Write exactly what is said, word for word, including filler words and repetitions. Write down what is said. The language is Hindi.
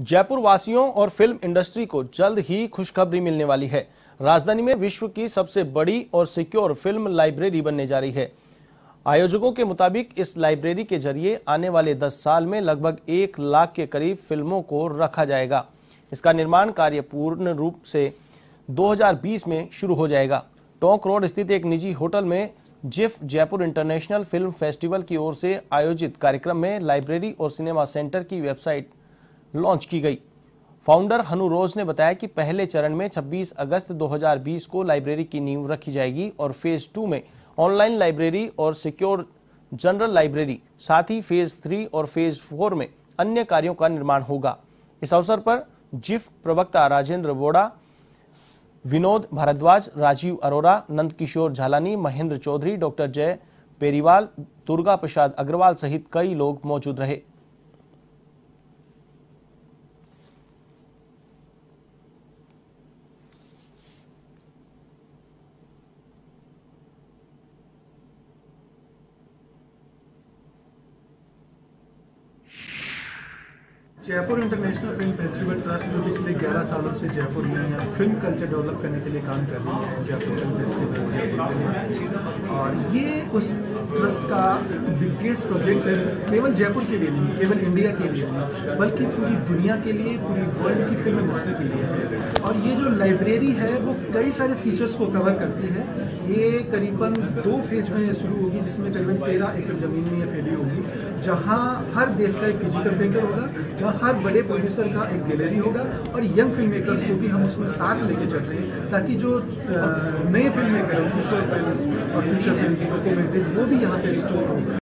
जयपुर वासियों और फिल्म इंडस्ट्री को जल्द ही खुशखबरी मिलने वाली है। राजधानी में विश्व की सबसे बड़ी और सिक्योर फिल्म लाइब्रेरी बनने जा रही है। आयोजकों के मुताबिक इस लाइब्रेरी के जरिए आने वाले दस साल में लगभग एक लाख के करीब फिल्मों को रखा जाएगा। इसका निर्माण कार्य पूर्ण रूप से दो हज़ार बीस में शुरू हो जाएगा। टोंक रोड स्थित एक निजी होटल में JIFF Jaipur international film festival की ओर से आयोजित कार्यक्रम में लाइब्रेरी और सिनेमा सेंटर की वेबसाइट लॉन्च की गई। फाउंडर हनु रोज ने बताया कि पहले चरण में छब्बीस अगस्त दो हज़ार बीस को लाइब्रेरी की नींव रखी जाएगी और फेज टू में ऑनलाइन लाइब्रेरी और सिक्योर जनरल लाइब्रेरी, साथ ही फेज थ्री और फेज फोर में अन्य कार्यों का निर्माण होगा। इस अवसर पर जिफ प्रवक्ता राजेंद्र वोड़ा, विनोद भारद्वाज, राजीव अरोरा, नंद किशोर झालानी, महेंद्र चौधरी, डॉक्टर जय पेरीवाल, दुर्गा प्रसाद अग्रवाल सहित कई लोग मौजूद रहे। Jaipur international film festival trust जो पिछले ग्यारह सालों से जयपुर में फिल्म कल्चर डेवलप करने के लिए काम कर रही है, जयपुर फिल्म फेस्टिवल जयपुर में, और ये उस ट्रस्ट का बिगेस्ट प्रोजेक्ट है। केवल जयपुर के लिए नहीं, केवल इंडिया के लिए नहीं, बल्कि पूरी दुनिया के लिए, पूरी वर्ल्ड की फिल्म इंडस्ट्री के लिए है। और ये जो लाइब्रेरी है वो कई सारे फीचर्स को कवर करती है। ये करीबन दो फेज में शुरू होगी, जिसमें करीबन तेरह एकड़ जमीन में ये फैली होगी, जहाँ हर देश का एक फिजिकल सेंटर होगा, जहाँ हर बड़े प्रोड्यूसर का एक गैलरी होगा, और यंग फिल्म मेकर्स को भी हम उसमें साथ लेके चल रहे हैं, ताकि जो नए फिल्म मेकर हैं, किशोर फिल्म्स और फीचर फिल्म्स, डॉक्यूमेंट्रीज, वो भी यहाँ पे स्टोर हो।